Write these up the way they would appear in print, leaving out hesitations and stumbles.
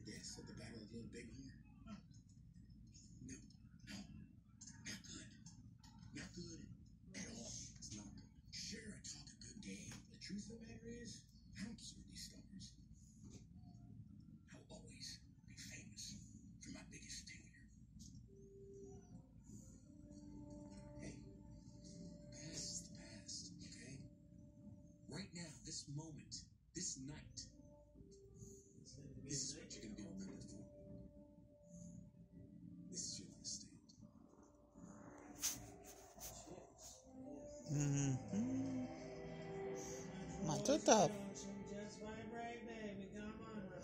deaths at the Battle of Little Bighorn? No, not good. Not good at all. It's not good. Sure, I talk a good game. The truth of the matter is, I don't deserve these stars. I'll always be famous for my biggest failure. Hey, the past is the past, okay? Right now, this moment, this night, this is what you're going to be remembered for. This is your last stand. Matuto. Just vibrate, baby. Come on now.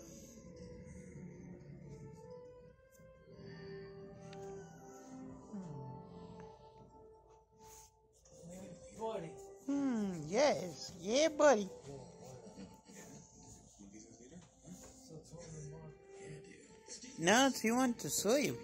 Buddy. Yes. Yeah, buddy. No, he wants to sleep.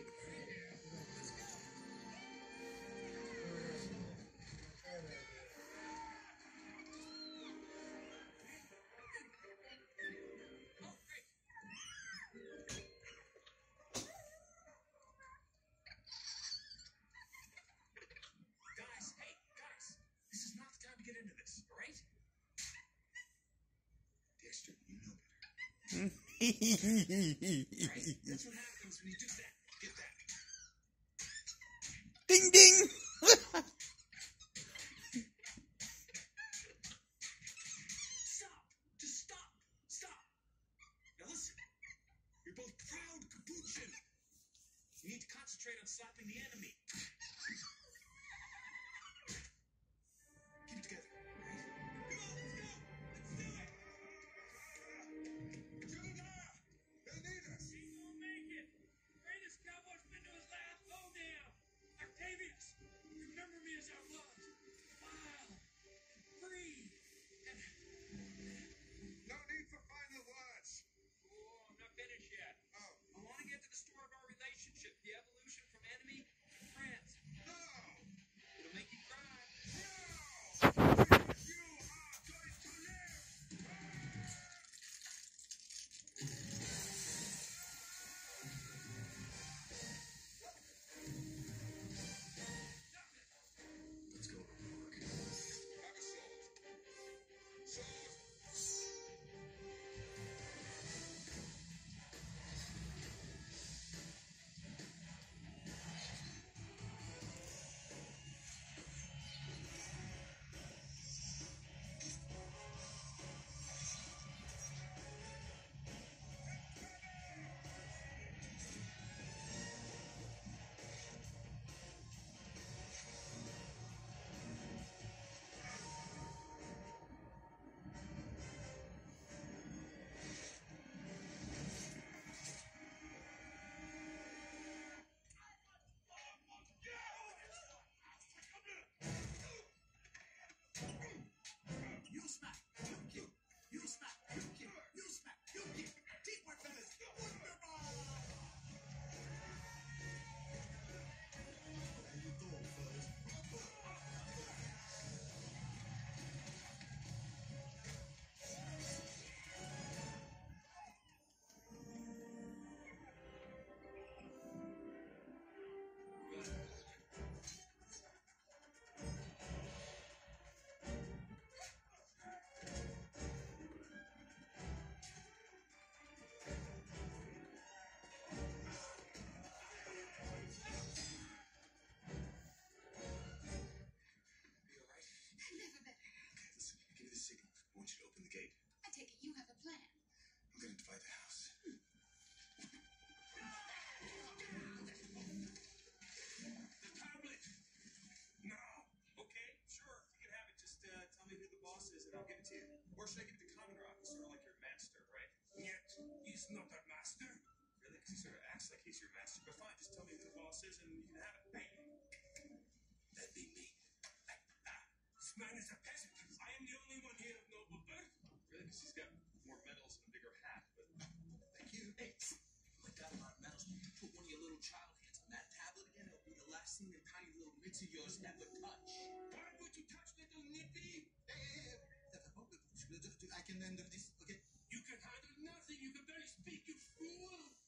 Guys, this is not the time to get into this, all right? Dexter, you know better. Right? That's what happens when you do that. Get that. Ding, ding. Stop! Just stop! Stop! Now listen, you're both proud capuchin. You need to concentrate on stopping the enemy. Keep it together, all right? Come on, let's go! Let's do it! They need us! He's gonna make it! Greatest cowboy's been to his last lowdown! Octavius, remember me as I was. Wild, free, and... No need for final words. Oh, I'm not finished yet. Oh. I want to get to the story of our relationship, the evolution from enemy to friends. No! It'll make you cry. You are going to live! Let's go to work. Have a sword. You smack, you kick. You smack, you kick. You smack, you kick. Teamwork, fellas. Wonderful! How you doing, fellas? Are you all right? Never better. Okay, listen. Give me the signal. I want you to open the gate. I take it you have a plan. I'm gonna divide the house. The tablet! Now! Okay, sure, you can have it. Just tell me who the boss is and I'll give it to you. Or should I give it to Conrad? He's sort of like your master, right? Yet, he's not a master. Really? Because he sort of acts like he's your master. But fine, just tell me who the boss is and you can have it. Hey, that'd be me. This man is a peasant. I am the only one here of noble birth. Really? Because he's got more medals and a bigger hat. But Thank you. Hey, I got a lot of medals. Put one of your little child hands on that tablet again. It'll be the last thing the tiny little mitts of yours ever touch. Why would you touch little nippy? I can handle this, okay? You can handle nothing. You can barely speak, you fool.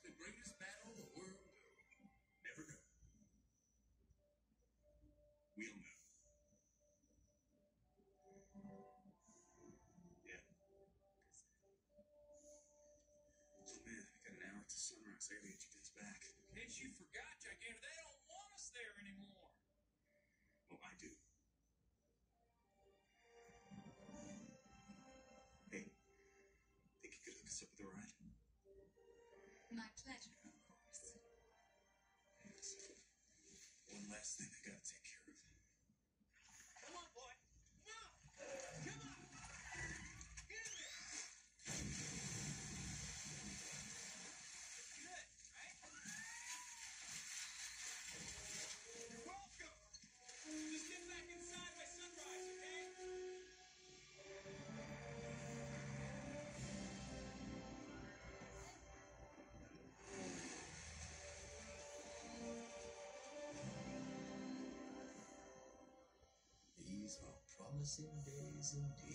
the greatest battle the world will never know. We'll know. Yeah. So, man, I got an hour to sunrise. I gotta get you guys back. In case you forgot, Gigantor, they don't want us there anymore. Well, I do. Hey, think you could hook us up with a ride? My pleasure, of course. Yes. One last thing I gotta take care of. Come on, boy. Come on. Come on. Get in there. Good, right? You're welcome. Just get back inside by sunrise, okay? These are promising days indeed.